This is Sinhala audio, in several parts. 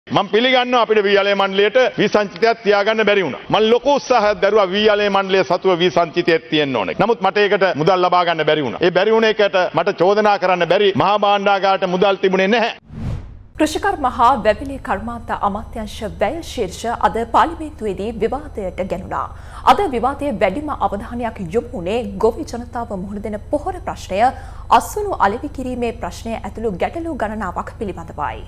මම පිළිගන්නවා අපිට වියලේ මණ්ඩලයට විසංචිතයක් තියාගන්න බැරි වුණා. මම ලොකු උත්සාහයක් දරුවා වියලේ මණ්ඩලයේ සතුව විසංචිතයක් තියෙන්න ඕනේ. නමුත් මට ඒකට මුදල් ලබා ගන්න බැරි වුණා. ඒ බැරි වුණ එකට මට චෝදනා කරන්න බැරි මහා භාණ්ඩාගාරයට මුදල් තිබුණේ නැහැ. කෘෂිකර්ම හා වැවිලි කර්මාන්ත අමාත්‍යාංශ වැය ශීර්ෂ අද පාර්ලිමේන්තුවේදී විවාදයට ගැනුණා. අද විවාදයේ වැඩිම අවධානයක් යොමු වුණේ ගොවි ජනතාව මුහුණ දෙන පොහොර ප්‍රශ්නය, අස්වනු අලෙවි කිරීමේ ප්‍රශ්නය ඇතුළු ගැටලු ගණනාවක් පිළිබඳවයි.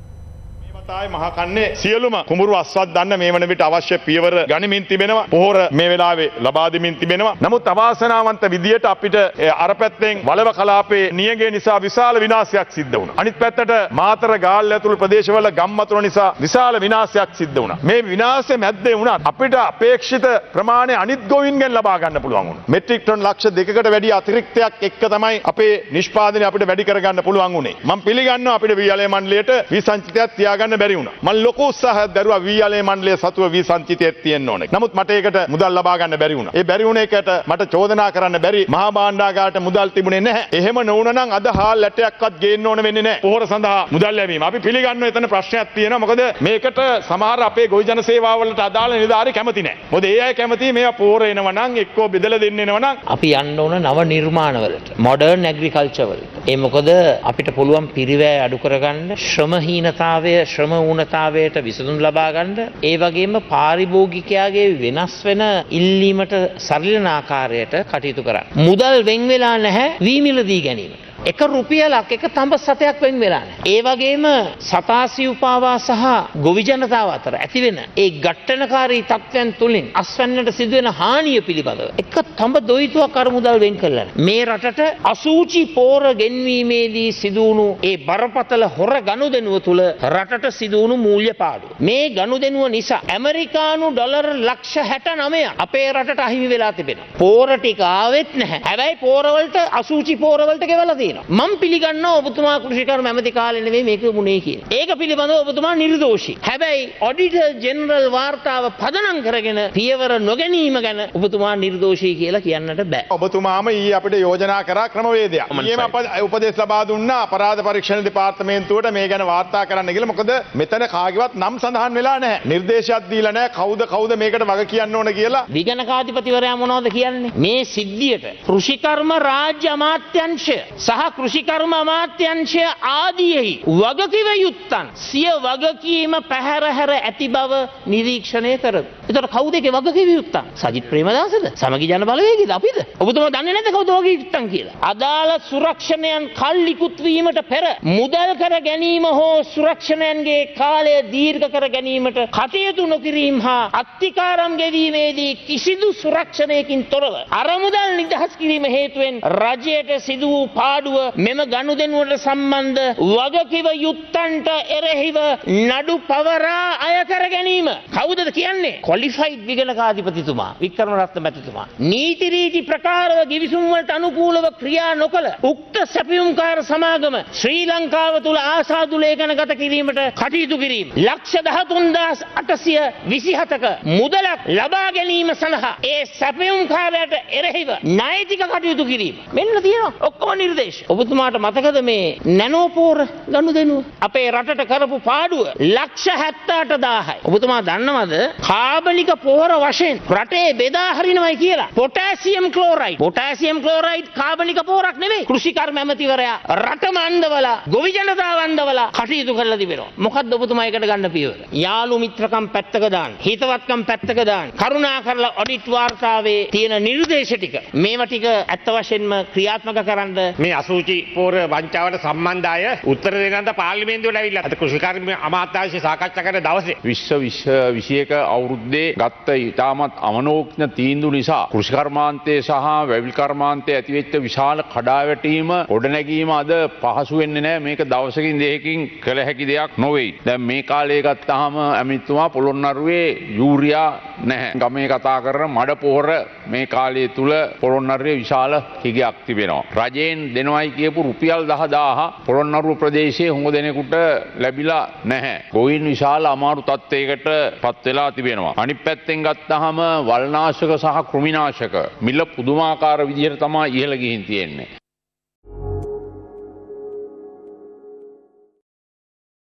තායි මහකන්නේ සියලුම කුඹුරු අස්වත් දන්න මේ වන විට අවශ්‍ය පියවර ගනිමින් තිබෙනවා. පොහොර මේ වෙලාවේ ලබා දෙමින් තිබෙනවා. නමුත් අවාසනාවන්ත විදියට අපිට අර පැත්තෙන් වලව කලාපයේ නියඟය නිසා විශාල විනාශයක් සිද්ධ වුණා. අනිත් පැත්තට මාතර ගාල්ල ඇතුළු ප්‍රදේශවල ගම් වතුර නිසා විශාල විනාශයක් සිද්ධ වුණා. මේ විනාශය මැද්දේ වුණත් අපිට අපේක්ෂිත ප්‍රමාණය අනිත් ගොවීන්ගෙන් ලබා ගන්න පුළුවන් වුණා. මෙට්‍රික් ටන් ලක්ෂ 2කට වැඩි අතිරික්තයක් එක්ක තමයි අපේ නිෂ්පාදනය අපිට වැඩි කරගන්න පුළුවන් වුණේ. මම පිළිගන්නවා අපිට වියලේ මණ්ඩලයට විසංචිතයක් තියාගන්න බැරි වුණා. මම ලොකු උත්සාහයක් දරුවා වියලේ මණ්ඩලයේ සතුව විසංචිතයක් තියෙන්න ඕනේ. නමුත් මට ඒකට මුදල් ලබා ගන්න බැරි වුණා. ඒ බැරි වුණ එකට මට චෝදනා කරන්න බැරි මහා භාණ්ඩාගාරයට මුදල් තිබුණේ නැහැ. එහෙම නොවුණා නම් අද හාල් ලැටයක්වත් ගේන්න ඕන වෙන්නේ නැහැ. පොහොර සඳහා මුදල් ලැබීම. අපි පිළිගන්නවා එතන ප්‍රශ්නයක් තියෙනවා. මොකද මේකට සමහර අපේ ගොවි ජන සේවාවලට අදාළ නිලධාරී කැමති නැහැ. මොකද ඒ අය කැමති මේවා පොහොර එනවා නම් එක්කෝ බෙදලා දෙන්න එනවා නම් අපි යන්න ඕන නව නිර්මාණවලට, මොඩර්න් ඇග්‍රිකල්චර් වලට. ඒ මොකද අපිට පුළුවන් පිරිවැය අඩු කරගන්න, ශ්‍රමහීනතාවය, ශ්‍රම ඌනතාවයට විසඳුම් ලබා ගන්න, ඒ වගේම පාරිභෝගිකයාගේ වෙනස් වෙන ඉල්ලීමට සරිලන ආකාරයට කටයුතු කරන්න. මුදල් වෙන් වෙලා නැහැ වී මිලදී ගැනීමට. එක රුපියලක් එක තඹ සතයක් වෙන් වෙලා නැහැ. ඒ වගේම සතාසි උපාවා සහ ගොවි ජනතාව අතර ඇතිවෙන ඒ ඝට්ටනකාරී තත්ත්වයන් තුලින් අස්වැන්නට සිදුවෙන හානිය පිළිබඳව එක තඹ දොයිතුවක් අර මුදල් වෙන් කළා. මේ රටට අසූචි පෝර ගෙන්වීමේදී සිදුවුණු ඒ බරපතල හොර ගනුදෙනුව තුල රටට සිදුවුණු මූල්‍ය පාඩුව. මේ ගනුදෙනුව නිසා ඇමරිකානු ඩොලර් ලක්ෂ 69ක් අපේ රටට අහිමි වෙලා තිබෙනවා. පෝර ටික ආවෙත් නැහැ. හැබැයි පෝරවලට අසූචි පෝරවලට ගෙවලා තියෙනවා. මම පිළිගන්නවා ඔබතුමා කෘෂිකර්ම ඇමති කාලේ නෙවෙයි මේක වුණේ කියලා. ඒක පිළිබඳව ඔබතුමා නිර්දෝෂී. හැබැයි ඔඩිටර් ජෙනරල් වාර්තාව පදනම් කරගෙන පියවර නොගැනීම ගැන ඔබතුමා නිර්දෝෂී කියලා කියන්නට බෑ. ඔබතුමාම ඊයේ අපිට යෝජනා කරා ක්‍රමවේදයක්. ඊයේම උපදෙස් ලබා දුන්නා අපරාධ පරීක්ෂණ දෙපාර්තමේන්තුවට මේ ගැන වාර්තා කරන්න කියලා. මොකද මෙතන කාගේවත් නම් සඳහන් වෙලා නැහැ. නිර්දේශයක් දීලා නැහැ කවුද මේකට වග කියන්න ඕන කියලා. විගණකාධිපතිවරයා මොනවද කියන්නේ? මේ සිද්ධියට කෘෂිකර්ම රාජ්‍ය අමාත්‍යාංශය සහ කෘෂිකර්ම අමාත්‍යාංශය ආදීෙහි වගකිව යුත්තන් සිය වගකීම පැහැර හැර ඇති බව නිරීක්ෂණය කරමු. එතකොට කවුද ඒකේ වගකිව යුත්තන්? සජිත් ප්‍රේමදාසද? සමගි ජන බලවේගයද? අපිද? ඔබතුමා දන්නේ නැද්ද කවුද වගකිව යුත්තන් කියලා? අදාළ සුරක්ෂණයන් කල් ඉක්ුත් වීමට පෙර මුදල් කර ගැනීම හෝ සුරක්ෂණයන්ගේ කාලය දීර්ඝ කර ගැනීමට කටයුතු නොකිරීම හා අත්තිකාරම් ගෙවීමේදී කිසිදු සුරක්ෂණයකින් තොරව අරමුදල් නිදහස් කිරීම හේතුවෙන් රජයට සිදු වූ පාඩුව මෙම ගනුදෙනුවට සම්බන්ධ වගකිව යුත්තන්ට එරෙහිව නඩු පවරා අය කර ගැනීම. කවුදද කියන්නේ? ක්වොලිෆයිඩ් විගණකාධිපතිතුමා වික්‍රමරත්න මැතිතුමා. නීති රීති ප්‍රකාරව ගිවිසුම් වලට අනුකූලව ක්‍රියා නොකළ උක්ත සැපයුම්කාර සමාගම ශ්‍රී ලංකාව තුල ආසාදු ලේඛන ගත කිරීමට කටයුතු කිරීම. ලක්ෂ 13,827ක මුදලක් ලබා ගැනීම සඳහා ඒ සැපයුම්කාරයට එරෙහිව නෛතික කටයුතු කිරීම. මෙන්න තියෙනවා ඔක්කොම නිර්දේශ. ඔබතුමාට මතකද මේ නැනෝපෝර ගනුදෙනුව? අපේ රටට කරපු පාඩුව ලක්ෂ 78,000යි. ඔබතුමා දන්නවද කාබනික පොහොර වශයෙන් රටේ බෙදා හරිනවයි කියලා? පොටෑසියම් ක්ලෝරයිඩ් කාබනික පොහොරක් නෙවෙයි. කෘෂිකර්ම ඇමතිවරයා රටම අන්දවලා ගොවි ජනතාව අන්දවලා කටයුතු කරලා තිබෙනවා. මොකද්ද ඔබතුමා ඒකට ගන්න පියවර? යාළු මිත්‍රකම් පැත්තක දාන්න, හිතවත්කම් පැත්තක දාන්න. කරුණා කරලා ඔඩිට් වාර්තාවේ තියෙන නිර්දේශ ටික මේවා ටික ඇත්ත වශයෙන්ම ක්‍රියාත්මක කරන්න. මේ අසූචි පෝර වංචාවට සම්බන්ධ අය උත්තර දෙන්නත් පාර්ලිමේන්තුවට ඇවිල්ලා අද කෘෂිකර්ම අමාත්‍යාංශය සාකච්ඡා කරන දවසේ 2021 අවුරුද්දේ ගත්ත ඉතාමත් අමනෝඥ තීන්දුව නිසා කෘෂිකර්මාන්තයේ සහ වැවිලි කර්මාන්තයේ ඇතිවෙච්ච විශාල කඩාවැටීම ගොඩනැගීම අද පහසු වෙන්නේ නැහැ. මේක දවසකින් දෙකකින් කළ හැකි දෙයක් නොවේ. දැන් මේ කාලේ ගත්තාම ඇමතිතුමා පොළොන්නරුවේ යූරියා නැහැ. ගමේ කතා කරන මඩ පොහොර මේ කාලය තුල පොළොන්නරුවේ විශාල හිගයක් තිබෙනවා. රජයෙන් දෙනවයි කියපු රුපියල් 10,000 පොළොන්නරුව ප්‍රදේශයේ හුඟ දෙනෙකුට ලැබිලා නැහැ. ගොවීන් විශාල අමාරු තත්ත්වයකට පත් වෙලා තිබෙනවා. අනිත් පැත්තෙන් ගත්තාම වල්නාශක සහ කෘමිනාශක මිල පුදුමාකාර විදිහට තමයි ඉහළ ගිහින් තියෙන්නේ.